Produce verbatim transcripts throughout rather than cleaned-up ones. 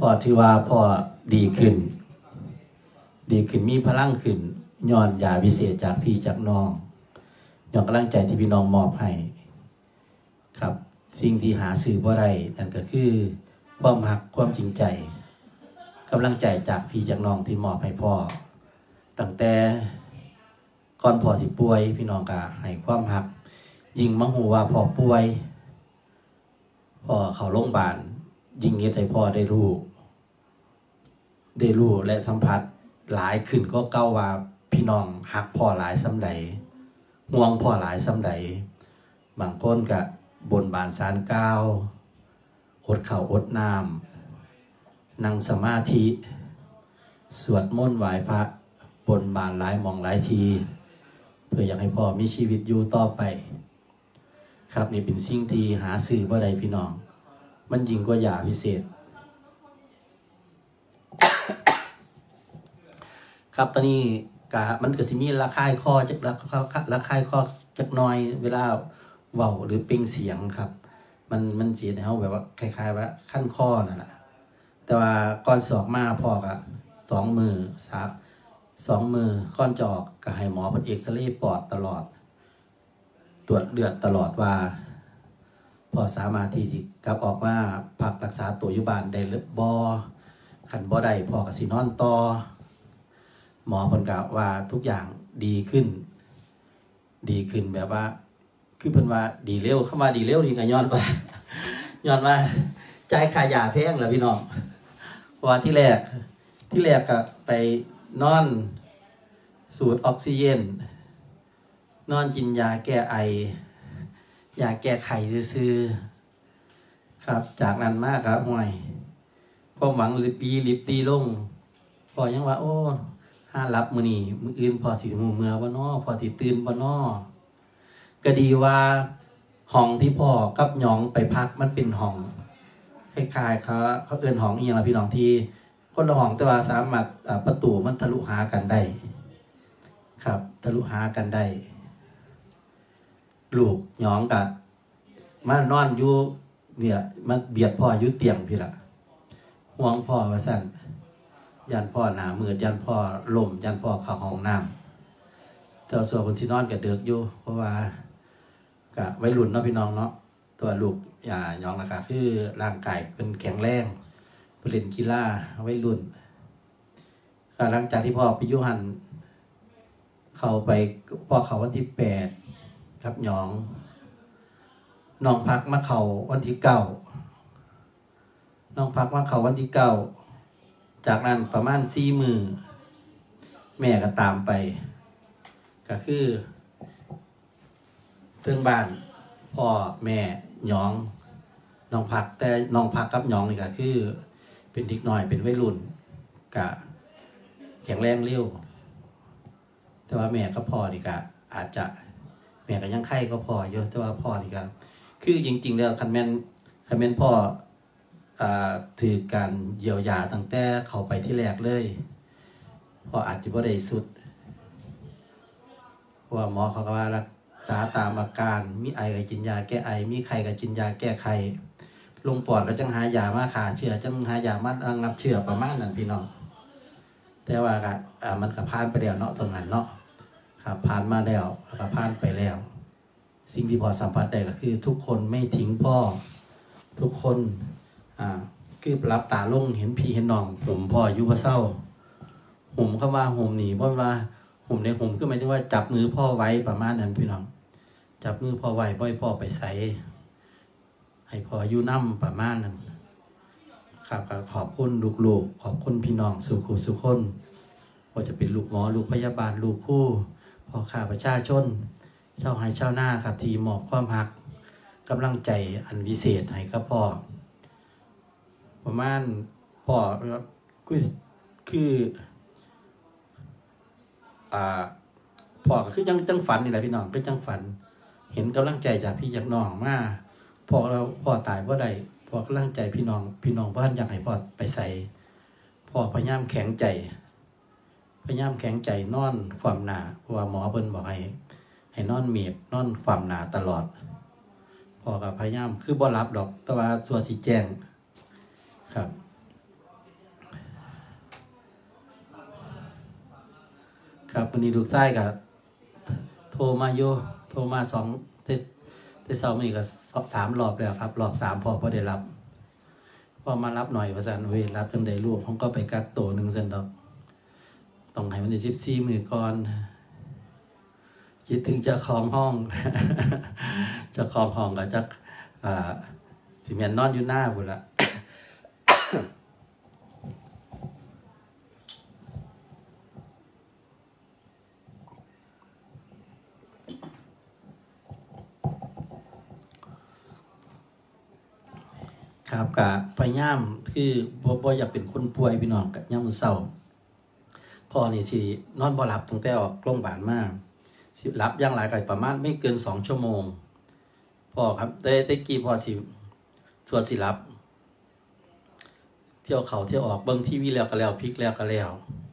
พ่อถือว่าพ่อดีขึ้นดีขึ้นมีพลังขึ้นย้อนยาวิเศษจากพี่จากน้องย้อนกำลังใจที่พี่น้องมอบให้ครับสิ่งที่หาซื้อบ่ได้นั่นก็คือความรักความจริงใจกำลังใจจากพี่จากน้องที่มอบให้พ่อตั้งแต่ก่อนพ่อสิป่วยพี่น้องก็ให้ความรักยิ่งมาหูว่าพ่อป่วยพ่อเข้าโรงพยาบาลยิ่งเฮ็ดให้พ่อได้รู้ได้รู้และสัมผัสหลายขึ้นก็เก้าว่าพี่น้องฮักพ่อหลายซ้ำใดห่วงพ่อหลายซ้ำใดบางคนก็บนบานศาลกล่าวอดข้าวอดน้ำนั่งสมาธิสวดมนต์ไหว้พระบนบานหลายมองหลายทีเพื่ออยากให้พ่อมีชีวิตอยู่ต่อไปครับนี่เป็นสิ่งที่หาซื้อบ่ได้พี่น้องมันยิ่งกว่ายาพิเศษ ครับตอนนี้กะมันก็สิมีราคาข้อจักราคาราคาข้อจักน้อยเวลาเว้าหรือเปล่งเสียงครับมันมันสิให้เฮาแบบว่าคล้ายๆว่าขั้นข้อนั่นแหละแต่ว่าก่อนสอบมาพ่อก็สองมือสามสองมือก่อนจอกก็ให้หมอเพิ่นเอ็กซเรย์ปอดตลอดตรวจเลือดตลอดว่าพอสามารถที่สิกลับออกมาพักรักษาตัวอยู่บ้านได้หรือบ่คันบ่ได้พ่อก็สินอนต่อหมอเพิ่นก็ว่าทุกอย่างดีขึ้นดีขึ้นแบบว่าคือเพิ่นว่าดีเร็วคำว่าดีเร็วนี่ก็ย้อนว่าย้อนว่าจ่ายค่ายาแพงล่ะพี่น้องเพราะว่าที่แรกที่แรกก็ไปนอนสูดออกซิเจนนอนกินยาแก้ไอยาแก้ไขซื่อๆครับจากนั้นมากครับห่วยความหวังลิบดีลิบดีลงพอยังว่าโอ้ห้ารับมื้อนี้มื้ออื่นพอสิหูเมื่อบ่น้อพอสิตื่นบ่น้อก็ดีว่าห้องที่พ่อกับหยองไปพักมันเป็นห้องคล้ายๆเขาเขาเอิ้นห้องอีหยังล่ะพี่น้องที่คนละห้องแต่ว่าสามารถประตูมันทะลุหากันได้ครับทะลุหากันได้ลูกหยองกับมานอนอยู่เนี่ยมันเบียดพ่ออยู่เตียงพี่ละห่วงพ่อว่าสั่นยันพ่อหนามือยันพ่อล่มยันพ่อเข้าห้องน้ำแต่ส่วนคนสินอนกับเดือกอยู่เพราะว่ากะวัยรุ่นเนาะพี่น้องเนาะตัวลูกอย่าหยองละกะคือร่างกายเป็นแข็งแรงเล่นกีฬาวัยรุ่นหลังจากที่พ่อไปยุหันเข้าไปพ่อเขาวันที่แปดครับหยองน้องพักมาเขาวันที่เก้าน้องพักมาเขาวันที่เก้าจากนั้นประมาณสี่มือแม่ก็ตามไปก็คือเพื่อนบ้านพ่อแม่หยองน้องพักแต่น้องพักกับหยองนี่ก็คือเป็นเด็กน้อยเป็นวัยรุ่นกะแข็งแรงเร็วแต่ว่าแม่กับพ่อนี่ก็อาจจะแม่ก็ยังไข้ก็พอเยอะแต่ว่าพ่อนี่ก็คือจริงๆแล้วคันแม่นคันแม่นพ่ออ่าถือการเยียวยาตั้งแต่เขาไปที่แรกเลยพ่ออาจจะบ่ได้สุดเพราะว่าหมอเขาก็ว่ารักษาตามอาการมีไอก็กินยาแก้ไอมีไข้ก็กินยาแก้ไข้ลงปอดก็จังหายามาฆ่าเชื้อจังหายามาระงับเชื้อประมาณนั้นพี่น้องแต่ว่าก็อ่ามันก็ผ่านไปแล้วเนาะตรงนั้นเนาะครับผ่านมาแล้วแล้วก็ผ่านไปแล้วสิ่งที่พ่อสัมผัสได้ก็คือทุกคนไม่ทิ้งพ่อทุกคนอ่าคือรับตาลงเห็นพี่เห็นน้องห่มพ่ออยู่บ่เศร้าห่มคำว่าห่มหนีเพราะว่าห่มในห่มก็หมายถึงว่าจับมือพ่อไว้ประมาณนั้นพี่น้องจับมือพ่อไว้บ่อยพ่อไปใส่ให้พ่ออยู่น้ำประมาณนั้นครับขอบคุณลูกๆขอบคุณพี่น้องสุขุสุขคนว่าจะเป็นลูกหมอลูกพยาบาลลูกคู่พ่อข้าประชาชนเจ้าให้เจ้าหน้าครับที่มอบความรักกำลังใจอันวิเศษให้กับพ่อประมาณพ่อคือคืออ่าพ่อก็คือยังจังฝันนี่แหละพี่น้องก็จังฝันเห็นกำลังใจจากพี่จากน้องมาพ่อเราพ่อตายเพราะใดพ่อกำลังใจพี่น้องพี่น้องพ่ออยากให้พ่อไปใส่พ่อพยายามแข็งใจพยายามแข็งใจนอนความหนาเพราะว่าหมอเพิ่นบอกให้ให้นอนเมียบนอนความหนาตลอดพ่อก็พยายามคือบ่รับดอกแต่ว่าส่วนสีแจ้งครับครับวันนี้ลูกชายกับโทรมาโยโทรมาสองเทสเทสเซามันอีกก็สามรอบแล้วครับรอบสามพอพอได้รับพอมารับหน่อยประสานเวรับจนได้ลูกผมก็ไปกักตัวหนึ่งเซนดอกต้องให้มันได้สิบสี่มือก่อนคิดถึงเจ้าของห้องเจ้าของห้องก็จะอ่าสิเมียนนอนอยู่หน้าบุละครับกะพยายามคือบ่บ่อยากเป็นคนป่วยพี่น้องกะย่ำเศร้าพ่อนี่สินอนบ่หลับตั้งแต่ออกโรงพยาบาลมาสิหลับอย่างหลายก็ประมาณไม่เกินสองชั่วโมงพ่อครับแต่แต่กี้พ่อสิสวดสิหลับเที่ยวเขาเที่ยวออกเบิ่งทีวีแล้วก็แล้วพลิกแล้วก็แล้ว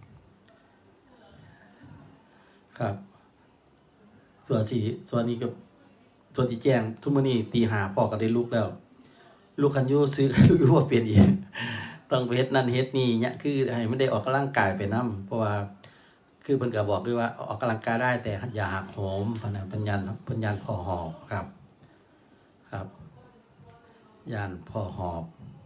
ครับส่วนสิส่วนนี้ก็ส่วนที่แจ้งทุกมื้อนี้ตีห้าพ่อก็ได้ลุกแล้วลูกคันยูซื้อยูว่าเปลี่ยนอีกต้องไปเฮ็ดนั่นเฮ็ดนี่เนี่ยคือให้ไม่ได้ออกกำลังกายไปนำเพราะว่าคือเพิ่นก็บอกด้วยว่าออกกำลังกายได้แต่อย่าหักโหมพนันปัญญาปัญญาพอหอบครับครับยานพอหอบ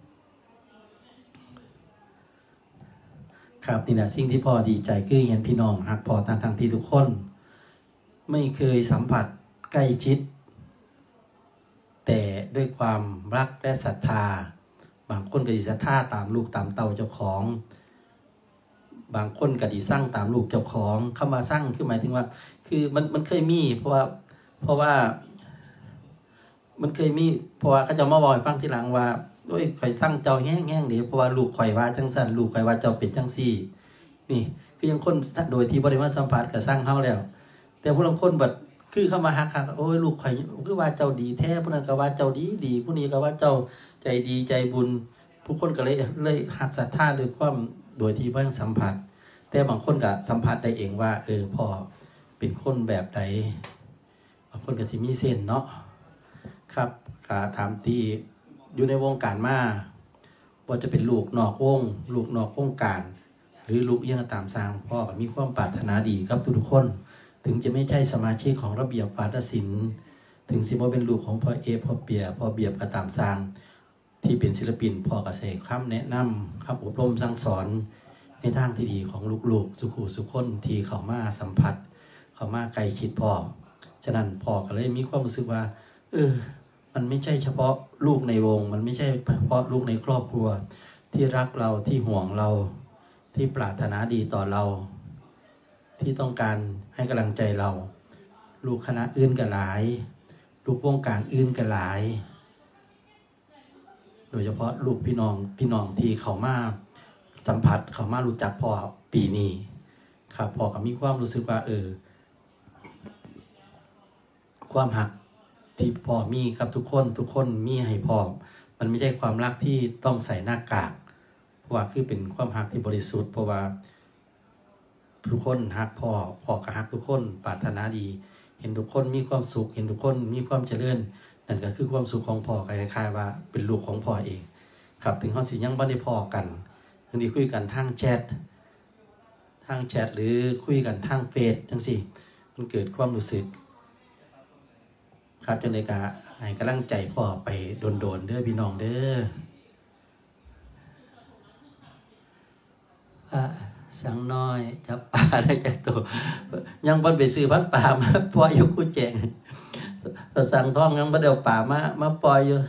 ครับนี่แหละสิ่งที่พ่อดีใจคือเห็นพี่น้องหักพ่อทางทางที่ทุกคนไม่เคยสัมผัสใกล้ชิดแต่ด้วยความรักและศรัทธาบางคนก็ดิศรัทธาตามลูกตามเต่าเจ้าของบางคนก็ดิสร้างตามลูกเจ้าของเข้ามาสร้างคือหมายถึงว่าคือมันมันเคยมีเพราะว่าเพราะว่ามันเคยมีเพราะว่าเขาจะมาบอกให้ฟังทีหลังว่าโอ้ยข่อยสร้างเจ้าแห้งแห้งดีเพราะว่าลูกข่อยว่าจังสั่นลูกข่อยว่าเจ้าเป็นจังซี่นี่คือยังคนโดยที่บริวารสัมผัสกับสร้างเขาแล้วแต่ผู้บางคนแบบคือเข้ามาหักหักโอ้ยลูกข่อยคือว่าเจ้าดีแท้ผู้นั้นก็ว่าเจ้าดีดีผู้นี้ก็ว่าเจ้าใจดีใจบุญผู้คนก็เลยเลยหักศรัทธาด้วยความโดยที่เพิ่งสัมผัสแต่บางคนก็สัมผัสได้เองว่าเออพ่อเป็นคนแบบใดบางคนก็สิมีเส้นเนาะครับกาถามที่อยู่ในวงการมาว่าจะเป็นลูกนอกวงลูกนอกวงการหรือลูกเอี้ยงตามสร้างพ่อก็มีความปรารถนาดีครับทุกคนถึงจะไม่ใช่สมาชิกของระเบียบวาทศิลป์ถึงสิบ่เป็นลูกของพ่อเอพ่อเปียพ่อเบียบก็ตามสร้างที่เป็นศิลปินพ่อเกษตรคำแนะนำคำอบรมสั่งสอนในทางที่ดีของลูกๆสุขุสุขคนที่เข้ามาสัมผัสเข้ามาใกล้ชิดพ่อฉะนั้นพ่อก็เลยมีความรู้สึกว่าเออมันไม่ใช่เฉพาะลูกในวงมันไม่ใช่เฉพาะลูกในครอบครัวที่รักเราที่ห่วงเราที่ปรารถนาดีต่อเราที่ต้องการให้กำลังใจเราลูกคณะอื่นก็หลายลูกวงการอื่นก็หลายโดยเฉพาะลูกพี่น้องพี่น้องที่เขามาสัมผัสเขามารู้จักพ่อปีนี้ครับพ่อก็มีความรู้สึกว่าเออความหักที่พ่อมีครับทุกคนทุกคนมีให้พ่อมันไม่ใช่ความรักที่ต้องใส่หน้ากากเพราะว่าคือเป็นความหักที่บริสุทธิ์เพราะว่าทุกคนฮักพ่อพ่อก็ฮักทุกคนปรารถนาดีเห็นทุกคนมีความสุขเห็นทุกคนมีความเจริญนั่นก็คือความสุขของพ่อคล้ายๆว่าเป็นลูกของพ่อเองครับถึงเขาสิยังบ่ได้พ่อกันถึงที่คุยกันทางแชททางแชทหรือคุยกันทางเฟซจังซี่มันเกิดความรู้สึกครับจังได๋ก็ให้กำลังใจพ่อไปโดนๆเด้อพี่น้องเด้ออ่ะสังน้อยจับปลาได้จากตัวยังบ่ไปซื้อพันปลามาปล่อยอยู่กูแจงสั่งท้องยังบ่ได้เอาปลามามาปล่อยอยู่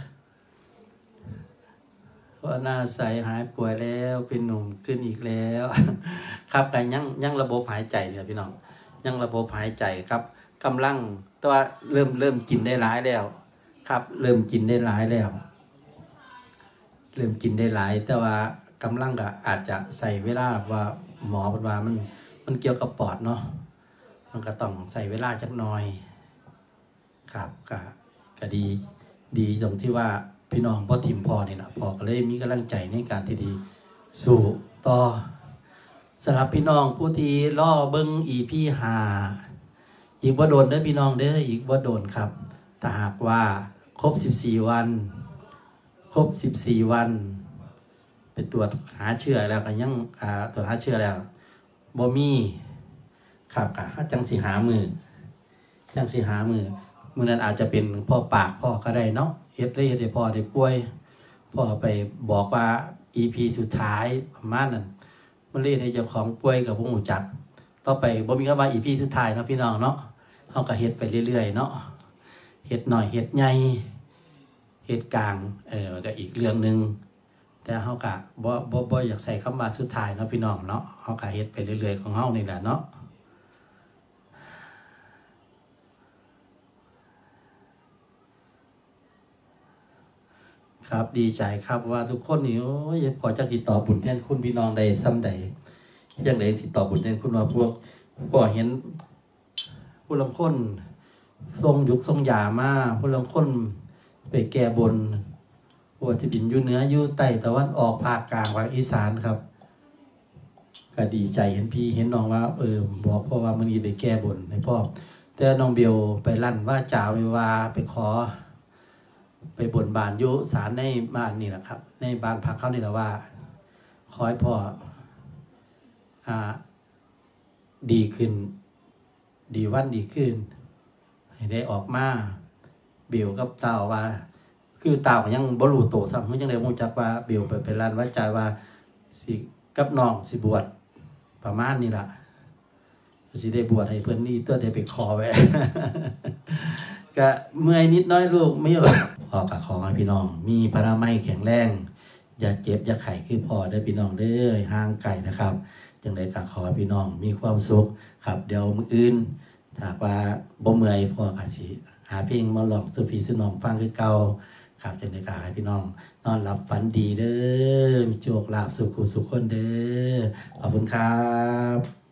เพราะหน้าใสหายป่วยแล้วเป็นหนุ่มขึ้นอีกแล้วครับก็ยังยังระบบหายใจเนี่ยพี่น้องยังระบบหายใจครับกำลังแต่ว่าเริ่มเริ่มกินได้หลายแล้วครับเริ่มกินได้หลายแล้วเริ่มกินได้หลายแต่ว่ากำลังก็อาจจะใส่เวลาว่าหมอบอกว่ามันมันเกี่ยวกับปอดเนาะมันก็ต้องใส่เวลาจักหน่อยครับก็ก็ดีดีตรงที่ว่าพี่น้องพ่อทิมพ่อนี่นะพ่อก็เลยมีกำลังใจในการที่ดีสู่ต่อสำหรับพี่น้องผู้ที่ล่อเบิ้งอีพี่หาอีกว่าโดนเด้อพี่น้องเด้ออีกว่าโดนครับถ้าหากว่าครบสิบสี่วันครบสิบสี่วันไปตรวจหาเชื้อแล้วก็ยังอ่าตรวจหาเชื้อแล้วบ่มีครับกะจังสิหามือจังสิหามือมือนั้นอาจจะเป็นพ่อปากพ่อก็ได้เนาะเฮ็ดได้เฮ็ดให้พ่อได้ป่วยพ่อไปบอกว่า อี พี สุดท้ายประมาณนั้นมันเลยให้เจ้าของป่วยกับบ่ฮู้จักต่อไปบ่มีคำว่า อี พี สุดท้ายเนาะพี่น้องเนาะเฮาก็เฮ็ดไปเรื่อยๆเนาะเฮ็ดหน่อยเฮ็ดใหญ่เฮ็ดกลางเออก็อีกเรื่องนึงแต่เฮาก็บ่บ่บ่อยากใส่คำว่าสุดท้ายเนาะพี่น้องเนาะเฮาก็เฮ็ดไปเรื่อยๆของเฮานี่แหละเนาะครับดีใจครับว่าทุกคนนี่โอ้ยพอจะติดต่อบุญแทนคุณพี่น้องได้ซ้ำใดยังไดติดต่อบุญแทนคุณว่าพวกพอเห็นผู้ลางคนทรงยุกทรงยามาผู้ลางคนไปแก้บนว่าที่บินอยู่เหนืออยู่ใต้ตะวันออกภาคกลางภาคอีสานครับก็ดีใจเห็นพี่เห็นน้องว่าเออบอกพ่อว่ามื้อนี้ไปแก้บนให้พ่อแต่น้องเบลไปลั่นว่าจ่าไว้ว่าไปขอไปบนบานยุสารในบ้านนี่แหละครับในบ้านพักเขานี่แหละว่าขอให้พ่ออ่าดีขึ้นดีวันดีขึ้นให้ได้ออกมาเบลกับเต่าว่าคือเต่ายังบรูโตซ้ำมันยังได้มูจักว่าเบลไปเป็นร้านว่าใจว่าสิกับน้องสิบวชประมาณนี้ล่ะสิได้บวชให้เพื่อนนี่ตัวได้ไปขอไว้ ก็เมื่อยนิดน้อยลูกไม่เยอะพอกับขอให้พี่น้องมีพระไม้แข็งแรงอย่าเจ็บอย่าไข้คือพอได้พี่น้องเด้อห่างไกลนะครับจังไดก็ขอให้พี่น้องมีความสุขครับเดี๋ยวมื้ออื่นถ้าว่าบ่เมื่อยพอก็สิหาเพลงมาร้องสู่พี่สู่น้องฟังคือเก่าครับจังไดก็ให้พี่น้องนอนหลับฝันดีเด้อมีโชคลาภสุขสุขคนเด้อขอบคุณครับ